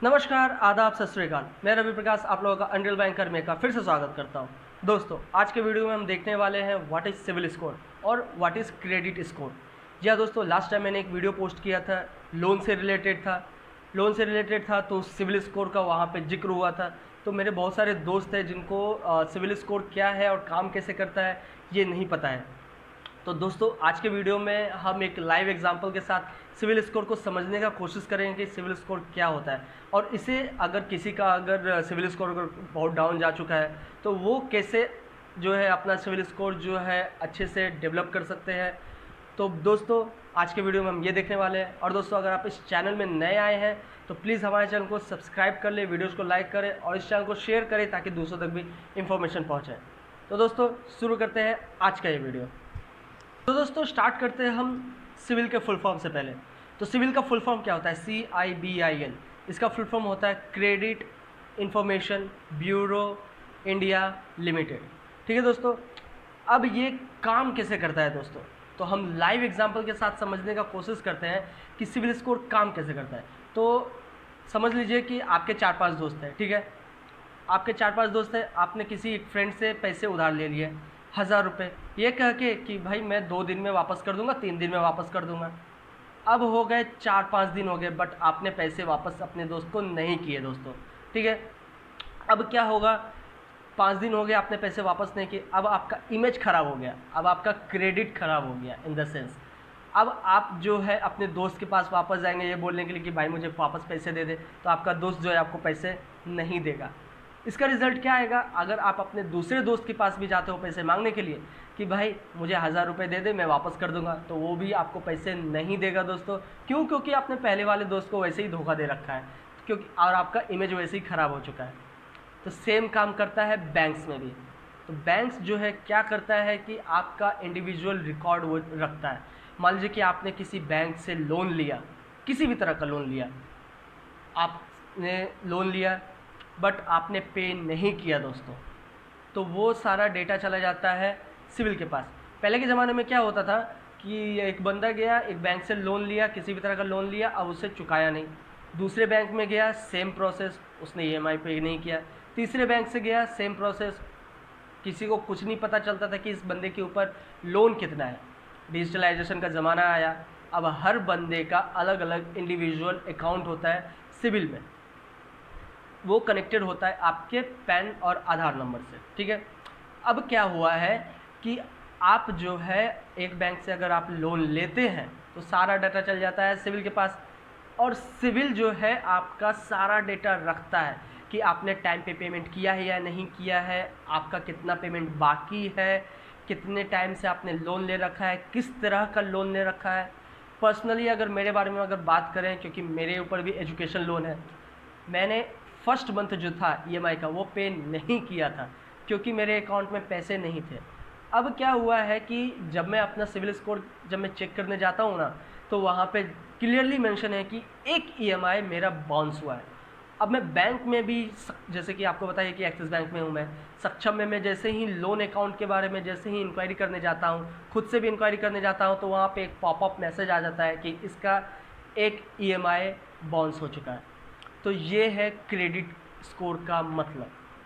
नमस्कार, आदाब, सत श्री अकाल। मैं रवि प्रकाश आप लोगों का अंडल बैंकर में का फिर से स्वागत करता हूं। दोस्तों, आज के वीडियो में हम देखने वाले हैं व्हाट इज़ सिविल स्कोर और व्हाट इज़ क्रेडिट स्कोर। जी हाँ दोस्तों, लास्ट टाइम मैंने एक वीडियो पोस्ट किया था, लोन से रिलेटेड था तो सिविल स्कोर का वहाँ पे जिक्र हुआ था। तो मेरे बहुत सारे दोस्त हैं जिनको सिविल स्कोर क्या है और काम कैसे करता है ये नहीं पता है। तो दोस्तों, आज के वीडियो में हम एक लाइव एग्जांपल के साथ सिविल स्कोर को समझने का कोशिश करेंगे कि सिविल स्कोर क्या होता है और इसे अगर किसी का अगर सिविल स्कोर बहुत डाउन जा चुका है तो वो कैसे जो है अपना सिविल स्कोर जो है अच्छे से डेवलप कर सकते हैं। तो दोस्तों, आज के वीडियो में हम ये देखने वाले हैं। और दोस्तों, अगर आप इस चैनल में नए आए हैं तो प्लीज़ हमारे चैनल को सब्सक्राइब कर लें, वीडियोज़ को लाइक करें और इस चैनल को शेयर करें ताकि दूसरों तक भी इंफॉर्मेशन पहुँचे। तो दोस्तों, शुरू करते हैं आज का ये वीडियो। तो दोस्तों, स्टार्ट करते हैं हम सिविल के फुल फॉर्म से पहले। तो सिविल का फुल फॉर्म क्या होता है? CIBIL। इसका फुल फॉर्म होता है credit information bureau India limited. ठीक है दोस्तों, अब ये काम कैसे करता है दोस्तों, तो हम लाइव एग्जांपल के साथ समझने का कोशिश करते हैं कि सिविल स्कोर काम कैसे करता है। तो समझ लीजिए कि आपके 4-5 दोस्त हैं, ठीक है। आपके 4-5 दोस्त हैं, आपने किसी एक फ्रेंड से पैसे उधार ले लिए 1000 रुपये, ये कह के कि भाई मैं 2 दिन में वापस कर दूंगा, 3 दिन में वापस कर दूंगा। अब हो गए 4-5 दिन हो गए बट आपने पैसे वापस अपने दोस्त को नहीं किए दोस्तों, ठीक है। अब क्या होगा, 5 दिन हो गए आपने पैसे वापस नहीं किए, अब आपका इमेज ख़राब हो गया, अब आपका क्रेडिट ख़राब हो गया इन द सेंस। अब आप जो है अपने दोस्त के पास वापस जाएंगे ये बोलने के लिए कि भाई मुझे वापस पैसे दे दे, तो आपका दोस्त जो है आपको पैसे नहीं देगा। इसका रिज़ल्ट क्या आएगा, अगर आप अपने दूसरे दोस्त के पास भी जाते हो पैसे मांगने के लिए कि भाई मुझे 1000 रुपये दे दे मैं वापस कर दूंगा, तो वो भी आपको पैसे नहीं देगा दोस्तों। क्यों? क्योंकि आपने पहले वाले दोस्त को वैसे ही धोखा दे रखा है, क्योंकि और आपका इमेज वैसे ही ख़राब हो चुका है। तो सेम काम करता है बैंक्स में भी। तो बैंक्स जो है क्या करता है कि आपका इंडिविजुअल रिकॉर्ड वो रखता है। मान लीजिए कि आपने किसी बैंक से लोन लिया, किसी भी तरह का लोन लिया, आपने लोन लिया बट आपने पे नहीं किया दोस्तों, तो वो सारा डेटा चला जाता है सिविल के पास। पहले के ज़माने में क्या होता था कि एक बंदा गया, एक बैंक से लोन लिया, किसी भी तरह का लोन लिया, अब उसे चुकाया नहीं, दूसरे बैंक में गया सेम प्रोसेस, उसने EMI पे नहीं किया, तीसरे बैंक से गया सेम प्रोसेस, किसी को कुछ नहीं पता चलता था कि इस बंदे के ऊपर लोन कितना है। डिजिटलाइजेशन का ज़माना आया, अब हर बंदे का अलग अलग इंडिविजुअल अकाउंट होता है सिविल में, वो कनेक्टेड होता है आपके पैन और आधार नंबर से, ठीक है। अब क्या हुआ है कि आप जो है एक बैंक से अगर आप लोन लेते हैं तो सारा डाटा चल जाता है सिविल के पास, और सिविल जो है आपका सारा डेटा रखता है कि आपने टाइम पे पेमेंट किया है या नहीं किया है, आपका कितना पेमेंट बाकी है, कितने टाइम से आपने लोन ले रखा है, किस तरह का लोन ले रखा है। पर्सनली अगर मेरे बारे में अगर बात करें, क्योंकि मेरे ऊपर भी एजुकेशन लोन है, मैंने फर्स्ट मंथ जो था EMI का वो पे नहीं किया था क्योंकि मेरे अकाउंट में पैसे नहीं थे। अब क्या हुआ है कि जब मैं अपना सिविल स्कोर जब मैं चेक करने जाता हूँ ना, तो वहाँ पे क्लियरली मेंशन है कि एक EMI मेरा बाउंस हुआ है। अब मैं बैंक में भी, जैसे कि आपको बताइए कि एक्सिस बैंक में हूँ मैं, सक्षम में मैं जैसे ही लोन अकाउंट के बारे में जैसे ही इंक्वायरी करने जाता हूँ, खुद से भी इंक्वायरी करने जाता हूँ, तो वहाँ पे एक पॉपअप मैसेज आ जाता है कि इसका एक EMI बाउंस हो चुका है। तो ये है क्रेडिट स्कोर का मतलब।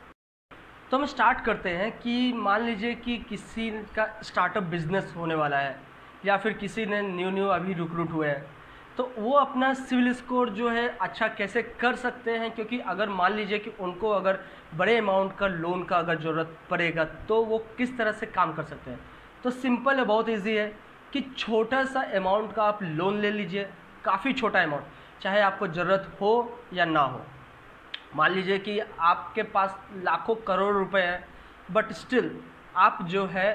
तो हम स्टार्ट करते हैं कि मान लीजिए कि किसी का स्टार्टअप बिजनेस होने वाला है या फिर किसी ने न्यू अभी रिक्रूट हुए हैं, तो वो अपना सिविल स्कोर जो है अच्छा कैसे कर सकते हैं, क्योंकि अगर मान लीजिए कि उनको अगर बड़े अमाउंट का लोन का अगर ज़रूरत पड़ेगा तो वो किस तरह से काम कर सकते हैं। तो सिंपल है, बहुत ईजी है कि छोटा सा अमाउंट का आप लोन ले लीजिए, काफ़ी छोटा अमाउंट, चाहे आपको ज़रूरत हो या ना हो। मान लीजिए कि आपके पास लाखों करोड़ रुपए हैं बट स्टिल आप जो है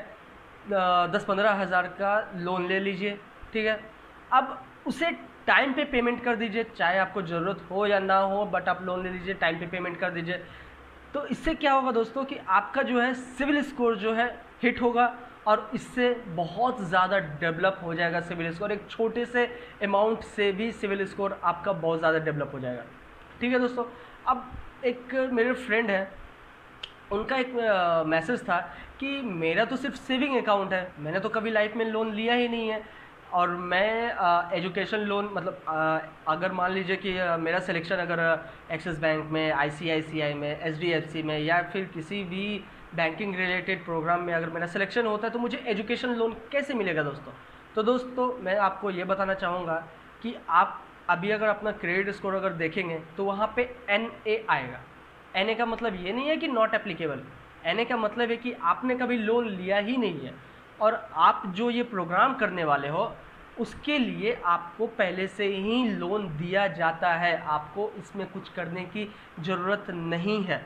10-15 हज़ार का लोन ले लीजिए, ठीक है। अब उसे टाइम पे पेमेंट कर दीजिए, चाहे आपको ज़रूरत हो या ना हो, बट आप लोन ले लीजिए, टाइम पे पेमेंट कर दीजिए। तो इससे क्या होगा दोस्तों कि आपका जो है सिविल स्कोर जो है हिट होगा और इससे बहुत ज़्यादा डेवलप हो जाएगा सिविल स्कोर। एक छोटे से अमाउंट से भी सिविल स्कोर आपका बहुत ज़्यादा डेवलप हो जाएगा, ठीक है दोस्तों। अब एक मेरे फ्रेंड है, उनका एक मैसेज था कि मेरा तो सिर्फ सेविंग अकाउंट है, मैंने तो कभी लाइफ में लोन लिया ही नहीं है, और मैं एजुकेशन लोन मतलब अगर मान लीजिए कि मेरा सिलेक्शन अगर एक्सिस बैंक में, आईसीआईसीआई में, एचडीएफसी में या फिर किसी भी बैंकिंग रिलेटेड प्रोग्राम में अगर मेरा सिलेक्शन होता है तो मुझे एजुकेशन लोन कैसे मिलेगा दोस्तों। तो दोस्तों मैं आपको ये बताना चाहूँगा कि आप अभी अगर अपना क्रेडिट स्कोर अगर देखेंगे तो वहाँ पे NA आएगा। NA का मतलब ये नहीं है कि नॉट एप्लीकेबल, NA का मतलब है कि आपने कभी लोन लिया ही नहीं है और आप जो ये प्रोग्राम करने वाले हो उसके लिए आपको पहले से ही लोन दिया जाता है, आपको इसमें कुछ करने की ज़रूरत नहीं है।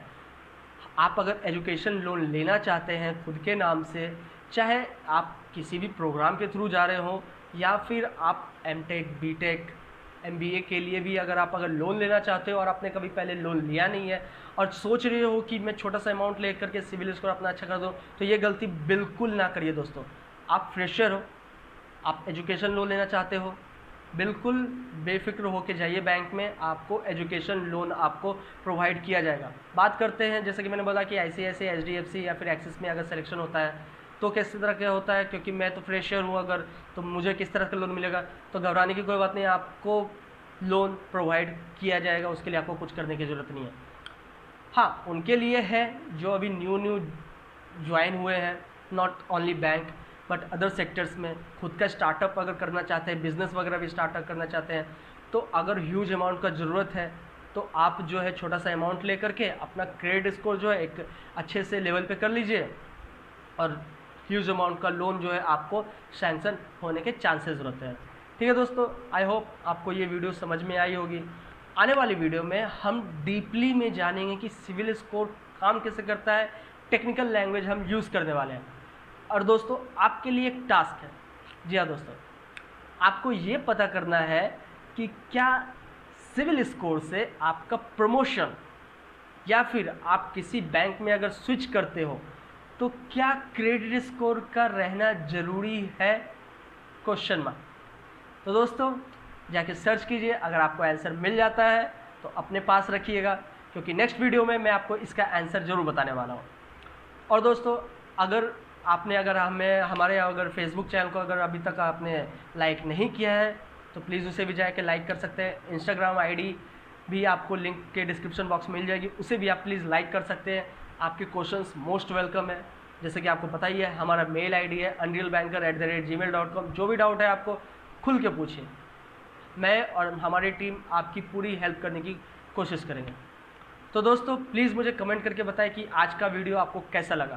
आप अगर एजुकेशन लोन लेना चाहते हैं खुद के नाम से, चाहे आप किसी भी प्रोग्राम के थ्रू जा रहे हो या फिर आप MTech, BTech, MBA के लिए भी अगर लोन लेना चाहते हो और आपने कभी पहले लोन लिया नहीं है और सोच रहे हो कि मैं छोटा सा अमाउंट ले करके सिविल स्कोर अपना अच्छा कर दूँ, तो ये गलती बिल्कुल ना करिए दोस्तों। आप फ्रेशर हो, आप एजुकेशन लोन लेना चाहते हो, बिल्कुल बेफिक्र होके जाइए बैंक में, आपको एजुकेशन लोन आपको प्रोवाइड किया जाएगा। बात करते हैं जैसे कि मैंने बोला कि ICICI, HDFC या फिर एक्सिस में अगर सिलेक्शन होता है तो किस तरह का होता है, क्योंकि मैं तो फ्रेशर हूँ अगर, तो मुझे किस तरह का लोन मिलेगा। तो घबराने की कोई बात नहीं, आपको लोन प्रोवाइड किया जाएगा, उसके लिए आपको कुछ करने की ज़रूरत नहीं है। हाँ, उनके लिए है जो अभी न्यू ज्वाइन हुए हैं, not only bank but other sectors में खुद का स्टार्टअप अगर करना चाहते हैं, बिज़नेस वगैरह भी स्टार्टअप करना चाहते हैं, तो अगर ह्यूज अमाउंट का ज़रूरत है तो आप जो है छोटा सा अमाउंट ले करके अपना क्रेडिट स्कोर जो है एक अच्छे से लेवल पे कर लीजिए और ह्यूज अमाउंट का लोन जो है आपको सैंक्शन होने के चांसेस रहते हैं। ठीक है दोस्तों, आई होप आपको ये वीडियो समझ में आई होगी। आने वाली वीडियो में हम डीपली में जानेंगे कि सिविल स्कोर काम कैसे करता है, टेक्निकल लैंग्वेज हम यूज़ करने वाले हैं। और दोस्तों आपके लिए एक टास्क है, जी हाँ दोस्तों, आपको ये पता करना है कि क्या सिविल स्कोर से आपका प्रमोशन या फिर आप किसी बैंक में अगर स्विच करते हो तो क्या क्रेडिट स्कोर का रहना ज़रूरी है, क्वेश्चन मार्क। तो दोस्तों जाके सर्च कीजिए, अगर आपको आंसर मिल जाता है तो अपने पास रखिएगा, क्योंकि नेक्स्ट वीडियो में मैं आपको इसका आंसर ज़रूर बताने वाला हूँ। और दोस्तों अगर हमारे अगर फेसबुक चैनल को अगर अभी तक आपने लाइक नहीं किया है तो प्लीज़ उसे भी जाके लाइक कर सकते हैं। इंस्टाग्राम ID भी आपको लिंक के डिस्क्रिप्शन बॉक्स में मिल जाएगी, उसे भी आप प्लीज़ लाइक कर सकते हैं। आपके क्वेश्चंस मोस्ट वेलकम है, जैसे कि आपको पता ही है हमारा मेल ID है unrealbanker@gmail.com। जो भी डाउट है आपको खुल के पूछिए, मैं और हमारी टीम आपकी पूरी हेल्प करने की कोशिश करेंगे। तो दोस्तों प्लीज़ मुझे कमेंट करके बताएं कि आज का वीडियो आपको कैसा लगा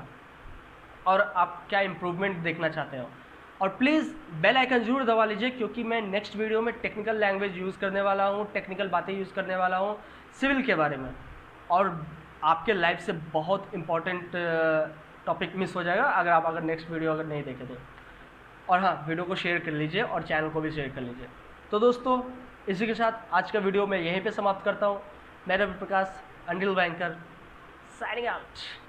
और आप क्या इम्प्रूवमेंट देखना चाहते हो। और प्लीज़ बेल आइकन ज़रूर दबा लीजिए, क्योंकि मैं नेक्स्ट वीडियो में टेक्निकल लैंग्वेज यूज़ करने वाला हूँ, टेक्निकल बातें यूज़ करने वाला हूँ सिविल के बारे में, और आपके लाइफ से बहुत इंपॉर्टेंट टॉपिक मिस हो जाएगा अगर नेक्स्ट वीडियो अगर नहीं देखे तो। और हाँ, वीडियो को शेयर कर लीजिए और चैनल को भी शेयर कर लीजिए। तो दोस्तों इसी के साथ आज का वीडियो मैं यहीं पे समाप्त करता हूँ। मैं Ravi Prakash, unreal banker, signing out.